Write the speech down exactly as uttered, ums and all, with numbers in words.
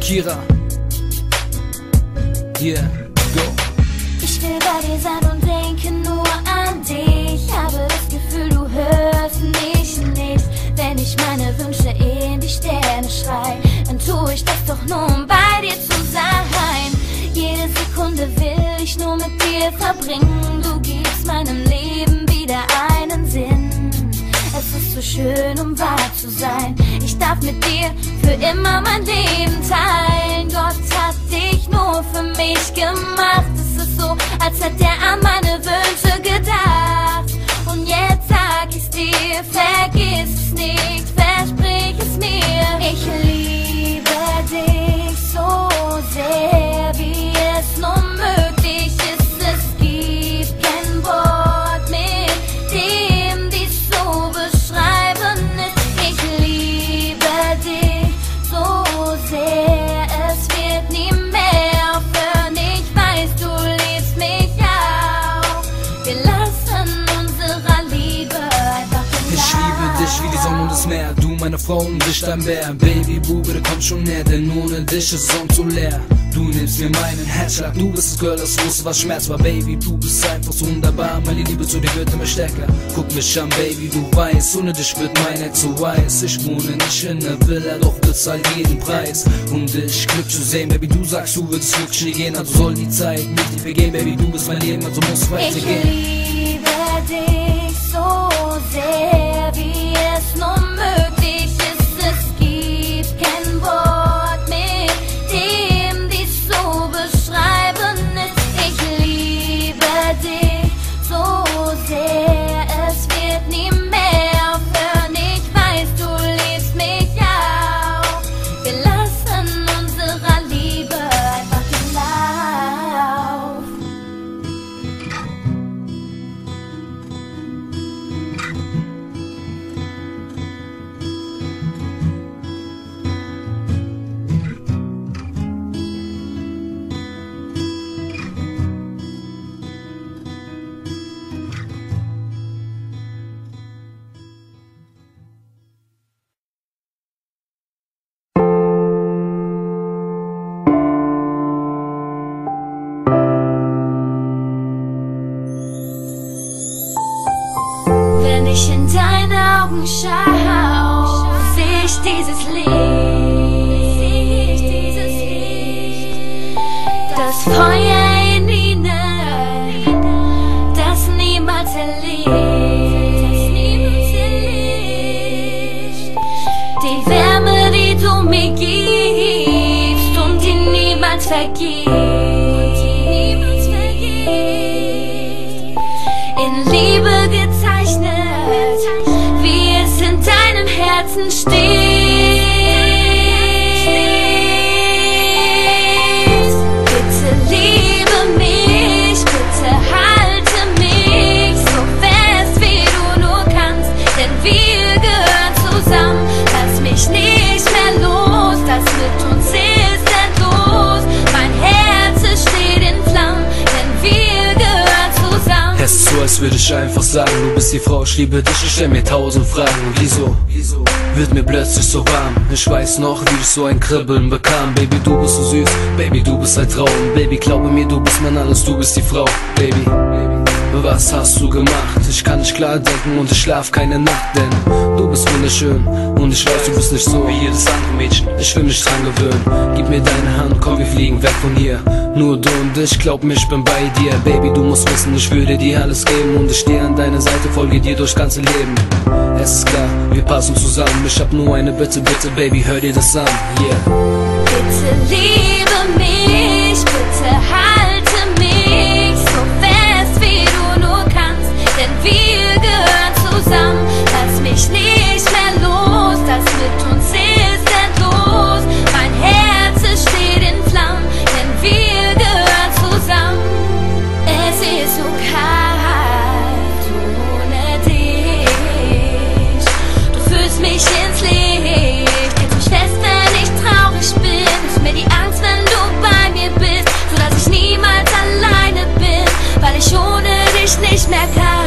Kira. Yeah, go. Ich will bei dir sein und denke nur an dich. Habe das Gefühl, du hörst mich nicht. Wenn ich meine Wünsche in die Sterne schrei, dann tue ich das doch nur, um bei dir zu sein. Jede Sekunde will ich nur mit dir verbringen. Du gibst meinem Leben wieder einen Sinn. Es ist so schön, um wahr zu sein. Ich darf mit dir für immer mein Leben teilen. Gott hat dich nur für mich gemacht. Es ist so, als hätte er an meine Wünsche gedacht. Und jetzt sag ich's dir, vergiss es nicht, versprich es mir. Ich liebe dich so sehr, wie es nur möglich ist. Es gibt kein Wort, mit dem dies so beschreiben ist. Ich liebe dich so sehr, es wird nie mehr aufhören. Ich weiß, du liebst mich auch. Wir lassen unserer Liebe einfach den Ich liebe dich wie die Sonne und das Meer. Du meine Frau und ich dein Bär. Baby, Bube, komm schon näher, denn ohne dich ist Song zu leer. Du nimmst mir meinen Herzschlag, du bist das Girl, das wusste, was Schmerz war. Baby, du bist einfach so wunderbar, meine Liebe zu dir wird immer stärker. Guck mich an, Baby, du weißt, ohne dich wird mein Herz so weiß. Ich wohne nicht in der Villa, doch bezahl jeden Preis. Und ich Glück zu sehen, Baby, du sagst, du würdest wirklich nie gehen, also soll die Zeit nicht nicht vergehen. Baby, du bist mein Leben, also muss weitergehen. Ich liebe dich so sehr, wie es nur möglich ist. Es gibt kein Wort, mit dem dies so beschreiben ist. Ich liebe dich so sehr, es wird nie mehr aufhören. Ich weiß, du liebst mich auch. Wir lassen unserer Liebe einfach den Lauf. Wenn ich in deine Augen schau, seh ich dieses Licht, das Feuer in ihnen, das niemals erlischt, die Wärme, die du mir gibst und die niemals vergisst. In Liebe gezeichnet, wie es in deinem Herzen steht. Bitte liebe mich, bitte halte mich so fest, wie du nur kannst, denn wir gehören zusammen. Lass mich nicht mehr los, das mit uns ist endlos. Mein Herz es steht in Flammen, denn wir gehören zusammen. Es ist so, als würde ich einfach sagen, du bist die Frau, ich liebe dich, ich stell mir tausend Fragen. Wieso wird mir plötzlich so warm? Ich weiß noch, wie ich so ein Kribbeln bekam. Baby, du bist so süß, Baby, du bist ein Traum. Baby, glaube mir, du bist mein alles, du bist die Frau. Baby, was hast du gemacht? Ich kann nicht klar denken und ich schlaf keine Nacht, denn du bist wunderschön und ich weiß, du bist nicht so wie jedes andere Mädchen. Ich will mich dran gewöhnen, gib mir deine Hand, komm, wir fliegen weg von hier. Nur du und ich, glaub mir, ich bin bei dir. Baby, du musst wissen, ich würde dir alles geben und ich stehe an deiner Seite, folge dir durchs ganze Leben. Es ist klar, wir passen zusammen, ich hab nur eine Bitte, bitte, Baby, hör dir das an, yeah. Bitte liebe mich, bitte halte mich so fest, wie du nur kannst, denn wir gehören zusammen. Lass mich nicht mehr los, das mit uns ist endlos. Mein Herz es steht in Flammen, denn wir gehören zusammen. Es ist so kalt ohne dich, du fühlst mich ins Licht, hältst mich fest, wenn ich traurig bin. Nimmst mir die Angst, wenn du bei mir bist, sodass ich niemals alleine bin, weil ich ohne dich nicht mehr kann.